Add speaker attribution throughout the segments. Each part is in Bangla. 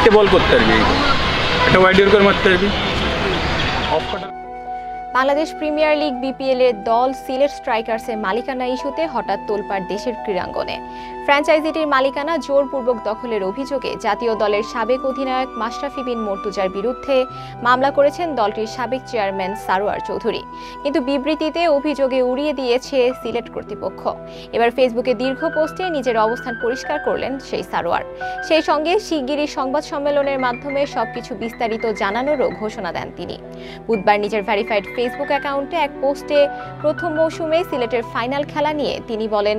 Speaker 1: চারটে বল করতে পারবি, একটা ওয়াইডের করে মারতে পারবি।
Speaker 2: বাংলাদেশ প্রিমিয়ার লিগ বিপিএল এর দল সিলেট স্ট্রাইকার্সের মালিকানা ইস্যুতে হঠাৎ তোলপাড় দেশের ক্রীড়াঙ্গনে। ফ্র্যাঞ্চাইজিটির মালিকানা জোরপূর্বক দখলের অভিযোগে জাতীয় দলের সাবেক অধিনায়ক মাশরাফি বিন মর্তুজার বিরুদ্ধে মামলা করেছেন দলটির সাবেক চেয়ারম্যান সারোয়ার চৌধুরী, কিন্তু বিবৃতিতে অভিযোগে উড়িয়ে দিয়েছে সিলেট কর্তৃপক্ষ। এবার ফেসবুকে দীর্ঘ পোস্টে নিজের অবস্থান পরিষ্কার করলেন সেই সারোয়ার। সেই সঙ্গে শিগগিরই সংবাদ সম্মেলনের মাধ্যমে সবকিছু বিস্তারিত জানানোরও ঘোষণা দেন তিনি। বুধবার নিজের ভেরিফাইড ফেসবুক অ্যাকাউন্টে এক পোস্টে প্রথম মৌসুমে সিলেটের ফাইনাল খেলা নিয়ে তিনি বলেন,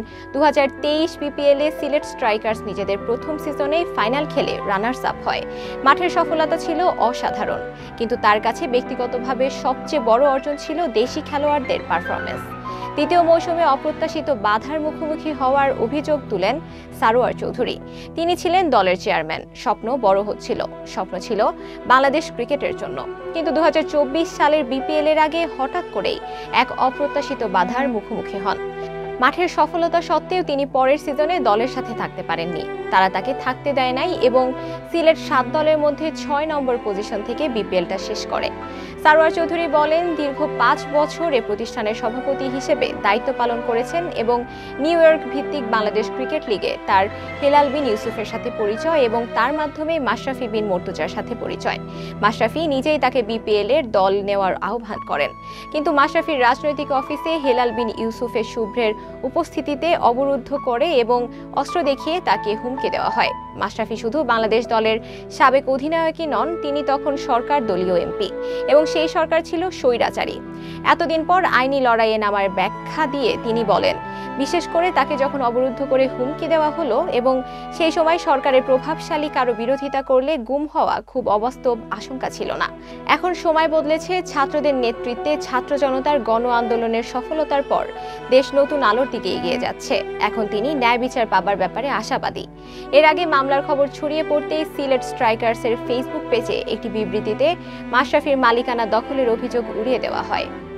Speaker 2: 2023 বিপিএল এ সিলেট স্ট্রাইকার্স নিজেদের প্রথম সিজনে ফাইনাল খেলে রানার্স আপ হয়। মাঠের সফলতা ছিল অসাধারণ, কিন্তু তার কাছে ব্যক্তিগতভাবে সবচেয়ে বড় অর্জন ছিল দেশি খেলোয়াড়দের পারফরমেন্স। দ্বিতীয় মৌসুমে অপ্রত্যাশিত বাধার মুখোমুখি হওয়ার অভিযোগ তুলেন সারোয়ার চৌধুরী। তিনি ছিলেন দলের চেয়ারম্যান, স্বপ্ন বড় হচ্ছিল, স্বপ্ন ছিল বাংলাদেশ ক্রিকেটের জন্য, কিন্তু 2024 সালের বিপিএল এর আগে হঠাৎ করেই এক অপ্রত্যাশিত বাধার মুখোমুখি হন। মাঠের সফলতা সত্ত্বেও তিনি পরের সিজনে দলের সাথে থাকতে পারেননি। তারা তাকে থাকতে দেয় নাই এবং সিলেট 7 দলের মধ্যে 6 নম্বর পজিশন থেকে বিপিএলটা শেষ করে। সারোয়ার চৌধুরী বলেন, দীর্ঘ 5 বছর এ প্রতিষ্ঠানের সভাপতি হিসেবে দায়িত্ব পালন করেছেন এবং নিউ ইয়র্ক ভিত্তিক বাংলাদেশ ক্রিকেট লিগে তার হেলাল বিন ইউসুফের সাথে পরিচয় এবং তার মাধ্যমে মাশরাফি বিন মর্তুজার সাথে পরিচয়। মাশরাফি নিজেই তাকে বিপিএল এর দল নেওয়ার আহ্বান করেন, কিন্তু মাশরাফির রাজনৈতিক অফিসে হেলাল বিন ইউসুফের শুভ্রের উপস্থিতিতে অবরুদ্ধ করে এবং অস্ত্র দেখিয়ে তাকে হুমকি দেওয়া হয়। মাশরাফি শুধু বাংলাদেশ দলের সাবেক অধিনায়কই নন, তিনি তখন সরকার দলীয় এমপি এবং সেই সরকার ছিল স্বৈরাচারী। এতদিন পর আইনি লড়াইয়ে নামার ব্যাখ্যা দিয়ে তিনি বলেন, বিশেষ করে তাকে যখন অবরুদ্ধ করে হুমকি দেওয়া হলো এবং সেই সময় সরকারের প্রভাবশালী কারো বিরোধিতা করলে গুম হওয়া খুব অবাস্তব আশঙ্কা ছিল না। এখন সময় বদলেছে, ছাত্রদের নেতৃত্বে ছাত্র জনতার গণ আন্দোলনের সফলতার পর দেশ নতুন আলোর দিকে এগিয়ে যাচ্ছে। এখন তিনি ন্যায় বিচার পাবার ব্যাপারে আশাবাদী। এর আগে মামলার খবর ছড়িয়ে পড়তেই সিলেট স্ট্রাইকার্সের ফেসবুক পেজে একটি বিবৃতিতে মাশরাফির মালিকানা দখলের অভিযোগ উড়িয়ে দেওয়া হয়।